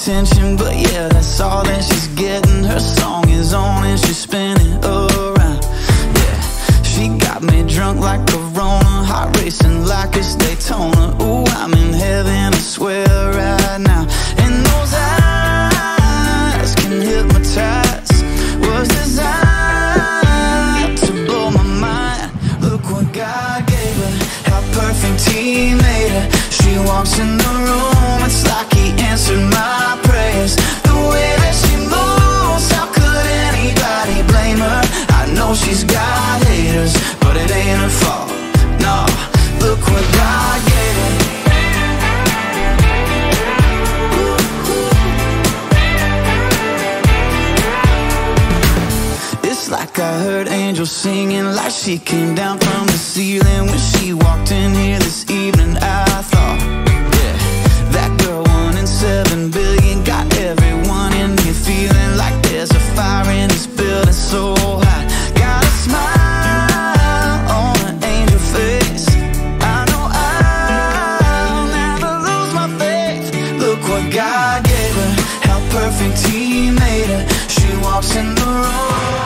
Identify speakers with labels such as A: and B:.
A: attention, but yeah, that's all that she's getting. Her song is on and she's spinning around. Yeah, she got me drunk like Corona, heart racing like it's Daytona. Ooh, I'm in heaven, I swear right now. And those eyes can hypnotize, was designed to blow my mind. Look what God gave her, how perfect He made her. She walks in the room, it's like He answered my prayers. The way that she moves, how could anybody blame her? I know she's got haters, but it ain't her fault. No, look what God gave her. It's like I heard angels singing, like she came down from the ceiling when she walked in here this evening. I thought, yeah, that girl 1 in 7 billion got everyone in here feeling like there's a fire in this building so hot. Got a smile on an angel face. I know I'll never lose my faith. Look what God gave her, how perfect He made her. She walks in the room.